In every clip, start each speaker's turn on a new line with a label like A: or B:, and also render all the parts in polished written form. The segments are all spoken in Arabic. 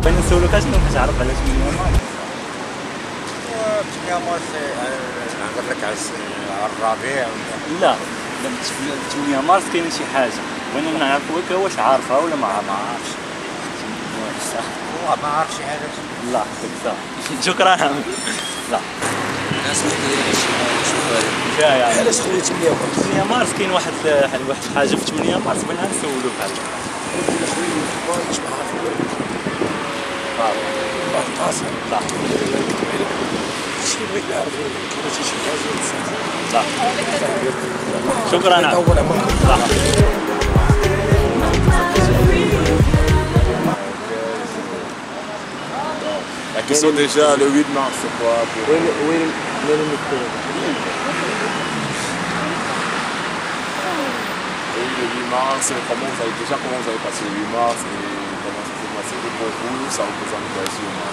A: بغينا نسولوك اشنو كتعرف على 8 مارس؟
B: 8 مارس نهضر لك على الربيع.
A: لا 8 مارس كاين شي حاجه بغينا نعرفوا واش عارفها ولا ما عارفش.
B: ما عارف شي حاجه.
A: لا صح شكرا. لا
C: الناس ما كاينش
A: جاي
C: علاش خويا
A: 8 مارس كاين واحد الحاجه في 8 مارس بغينا نسولوك عليها. صح
C: شي بغيت نعرف كيفاش شي حاجه
A: صح شكرا. صح
D: La question déjà, le 8 mars, c'est quoi pour...
C: وين المكتوب؟
D: Oui, le 8 mars, comment vous avez passé le 8 mars et comment ça s'est passé pour vous, ça représente quoi sur moi?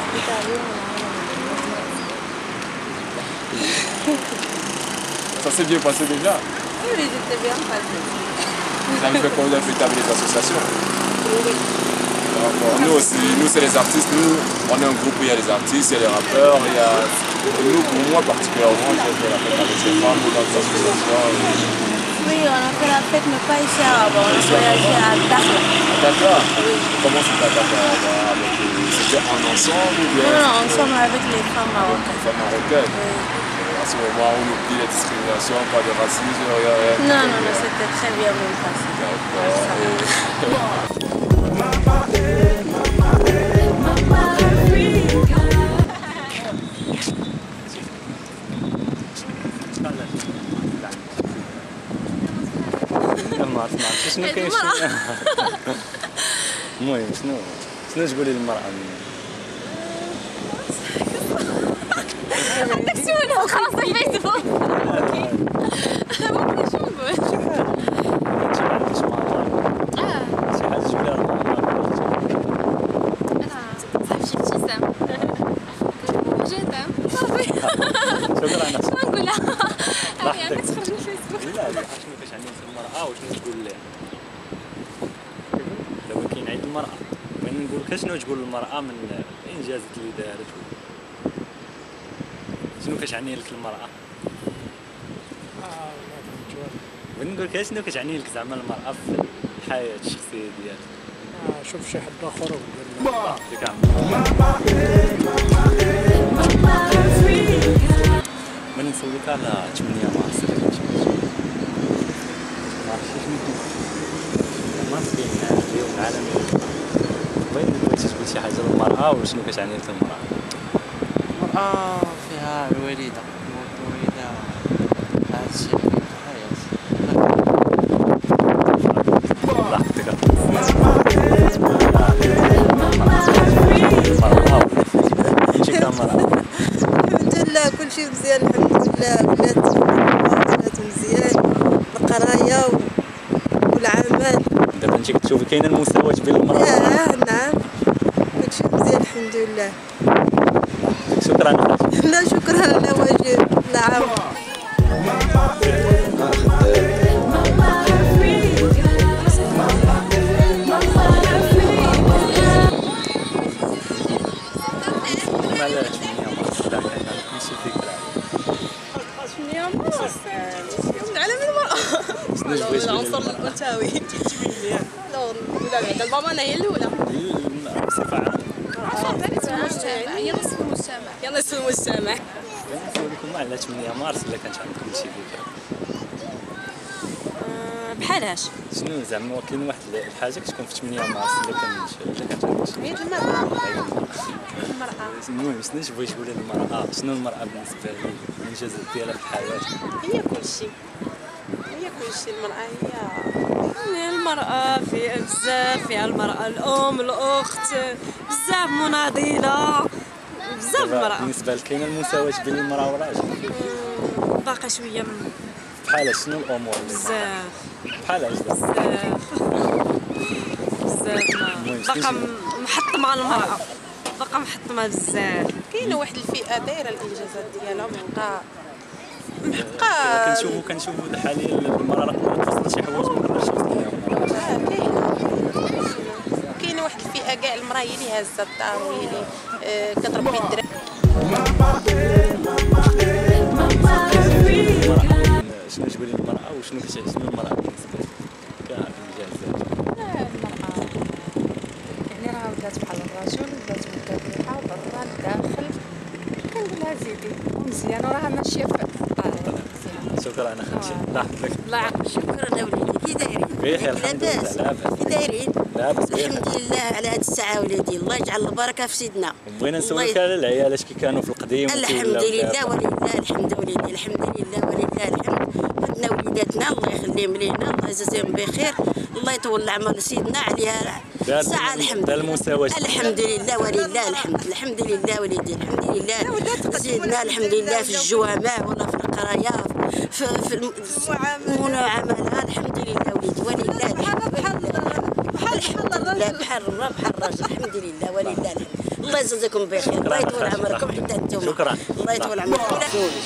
D: Ça s'est bien passé déjà?
E: Oui, c'était bien passé.
D: Vous avez fait quoi? Vous avez fait établir les associations?
E: Oui.
D: Nous aussi, nous c'est les artistes, nous on est un groupe où il y a des artistes, il y a des rappeurs, il y a... Nous, pour moi particulièrement, j'ai fait la fête avec les femmes dans les associations.
E: Oui, on a fait la fête, mais pas ici à Rabat, on a voyagé à Dakar.
D: À Dakar?
E: Oui.
D: Comment c'était à Dakar? C'était en ensemble ou bien?
E: Non, ensemble avec les femmes marocaines.
D: Les femmes marocaines?
E: Oui.
D: À ce moment, on oublie les discriminations, pas de racisme, rien.
E: Non, c'était très bien même passé.
A: ما عرفتش شنو كاين. المهم شنو تقولي للمرأة؟
E: عندك سؤال خلاص الفيسبوك. ممكن شو نقول؟
A: شي حاجة تقولي لها
E: صافي شي ابتسام. جو تام صافي.
A: شكرا.
E: شنو نقول لها؟
A: ضحكتك.
E: تخرج من الفيسبوك.
A: لا شنو كتعني في المرأة وشنو تقول لها؟ دابا كاين عيد المرأة، بغينا نقول لك شنو تقول للمرأة من الإنجازات اللي دارت، شنو كتعني لك المرأة؟ بغينا نقول لك شنو كتعني لك زعما المرأة في الحياة الشخصية ديالك؟
C: شوف شي حد اخر ودير
A: ياك من نسولك على 8 مارس ما عرفتش شنو مارس كاين اليوم العالمي. بغيت نقول شي حاجة للمرأة وشنو كتعني لك المرأة؟
F: المرأة فيها الوليدة والوليدة هذا الشيء في الحياة.
A: ضحكتك. انت كمرأة
G: الحمد لله كل شيء مزيان الحمد لله. ولات مزيان القرايه والعمل.
A: دابا انت كتشوفي كاينه المساواة بين المرأة
G: نعم كل شيء مزيان الحمد لله.
A: شكرا.
G: لا شكرا على واجب. لا عام.
E: يوم العالمي للمرأة. العنصر الأنثوي. لا الماما أنا هي الأولى.
A: بصفة عامة.
E: هي نصف المجتمع. هي نصف المجتمع.
A: نسولكم على 8 مارس إلا كانت عندكم شي فكرة.
E: بحالاش؟
A: شنو زعما كاين واحد الحاجة كتكون في 8 مارس إلا كانت عندك شي
E: عيد المرأة.
A: المهم شنو تبغي تقولي للمرأة؟ شنو المرأة بالنسبة لك الإنجازات ديالها في الحياة؟
E: هي كل شيء. المرأة فيها بزاف، فيها المرأة الأم الأخت بزاف مناضلة بزاف المرأة.
A: بالنسبة لك كاينة المساواة بين المرأة والراجل؟
E: باقي شوية
A: بحال شنو الأمور؟
E: بزاف
A: بحال
E: بزاف باقا محطمة على المرأة، باقا محطمة بزاف.
H: كاينه واحد الفئه دايره الانجازات ديالها محقا
A: كنشوفوا حاليا المرأة راه توصل شي حوايج ما نقدرش توصل لهم.
H: كاينه واحد الفئه فيها كاع المراه هي اللي هازه الدار وهي اللي كتربي الدراري.
A: شنو تقولي المرأة وشنو شنو المرأة بالنسبة لك كإنجاز ذاتي؟
I: المرأة يعني راه ولات بحال الرجل، ولات متابعة برا الداخل، كنقولها زيدي ومزيان وراها ماشية في الطريق مزيان.
A: شكرا أنا خمسة الله يحفظك.
I: الله يعاونك.
J: شكرا اوليدي، كي دايرين؟
A: بخير الحمد لله. لاباس.
J: كي دايرين؟
A: لاباس
J: الحمد لله على هاد الساعة وليدي، الله يجعل البركة في سيدنا.
A: بغينا نسولك على العيال اش كي كانوا في القديم.
J: الحمد لله ولله الحمد وليدي، الحمد لله ولله الحمد. عندنا وليداتنا الله يخليهم لينا، الله يجازيهم بخير، الله يطول العمر سيدنا عليها ساعة الحمد.
A: المساواة.
J: الحمد لله ولله الحمد، الحمد لله وليدي، الحمد لله سيدنا، الحمد لله في الجوامع ولا في القرايه في المعاملة، الحمد لله وليدي ولله الحمد. الحمد لله بحال الراجل، الحمد لله ولله الحمد. الله يجزاكم بخير، الله يطول عمركم حتى انتم.
A: شكرا.
J: الله يطول عمركم.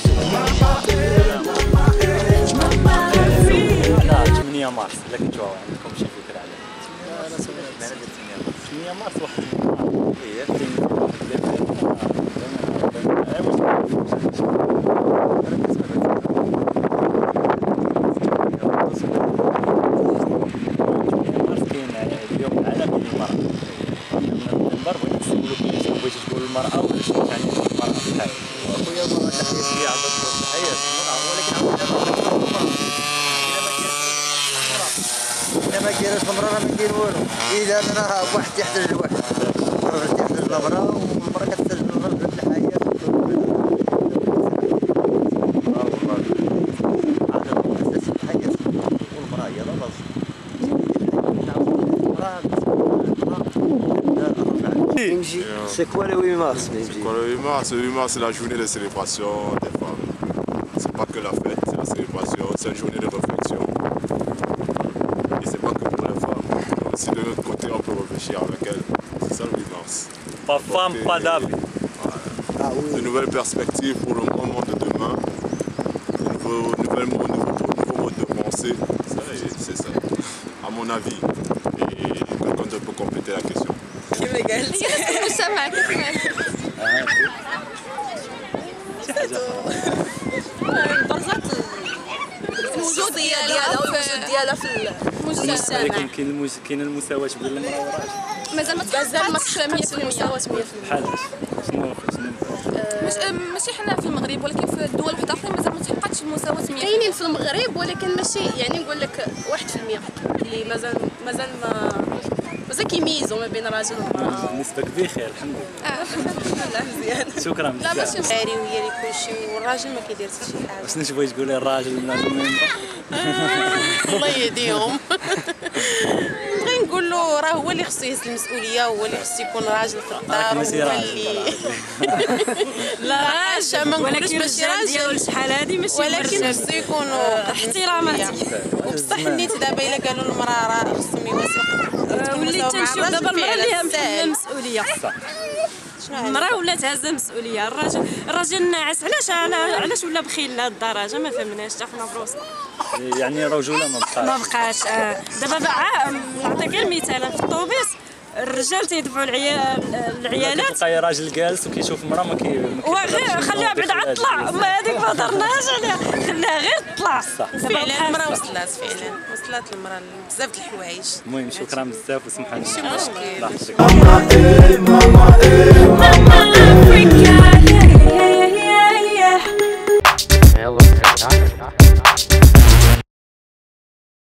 A: لا 8 مارس الا كنتو عندكم شي فكرة على 8 مارس واحد النهار اليوم العالمي للمرأة. المنبر بغيت نسولك بغيتي تقول المرأة ولا شنو تعني المرأة في الحياة؟
F: خويا المرأة تحية ليا عندها تحية المرأة، ولكن إذا ما كايناش المرأة راه ما كاين والو. إذا راه واحد تيحتاج لواحد، الراجل تيحتاج للمرأة والمرأة كتحتاج للرجل في الحياة. C'est quoi le 8 mars?
D: C'est quoi le 8 mars? Le 8 mars, c'est la journée de célébration des femmes. C'est pas que la fête, c'est la célébration, c'est une journée de réflexion. Et c'est pas que pour les femmes. Si de l'autre côté on peut réfléchir avec elles, c'est ça le 8 mars.
A: Pas femme, pas d'âme.
D: De nouvelles perspectives pour le monde de demain, nouveau mode de pensée, c'est ça, à mon avis. Et quelqu'un peut compléter la question.
I: المجتمع كيف
E: برزات الوجود ديالها في المجتمع.
A: ولكن كاين المساواة بين المرأة والراجل.
I: مازال ما تفهمش المساواة 100%.
A: بحال شنو
I: ماشي حنا في المغرب ولكن في الدول وحده اخرى مازال ما تحققش المساواة 100%.
E: كاينين في المغرب ولكن ماشي يعني نقول لك 1% اللي مازال كيميزوا ما بين الراجل والمرأة.
A: بالنسبة لك بخير الحمد لله.
E: الحمد لله مزيان.
A: شكرا
E: لا
A: بزاف.
E: ماشي
H: عاري وهي اللي كلشي والراجل ما كيدير حتى شي حاجه.
A: شنو تبغي تقولي الراجل
H: الله يهديهم. بغي نقول له راه هو اللي خصو يهز المسؤوليه، هو اللي خصو يكون راجل في الدار، هو اللي
E: لا راجل
H: ما نقولوش
E: ولكن
H: ماشي
E: الرجال ديالو
H: راجل،
E: شحال هادي ماشي
H: ولكن خصو يكونوا
E: احترامات.
H: وبصح نيت دابا الا قالوا المراه راه خصهم يواسوا
E: وليت تنشوف دابا المراه اللي هي محمله
H: مسؤوليه.
E: المسؤوليه. المراه ولات هازه المسؤوليه، الراجل ناعس. علاش ولا بخيل لهاد الدرجه؟ ما فهمناش حتى حنا بروسنا.
A: يعني الرجولة ما بقاش.
E: ما بقاش. دابا نعطيك غير مثال في الطوبيس الرجال تيدفعوا العيالات.
A: تلقاي راجل جالس وكيشوف مرا ما
E: وغير خليها بعد عاد طلع، ما هذيك ما هضرناش عليها، خليها غير تطلع.
H: فعلا المراه وصلات، فعلا وصلات المراه بزاف د الحوايج.
A: المهم شكرا بزاف وسمح لنا.
H: ماشي مشكل.
A: الله يحفظك.
F: يلا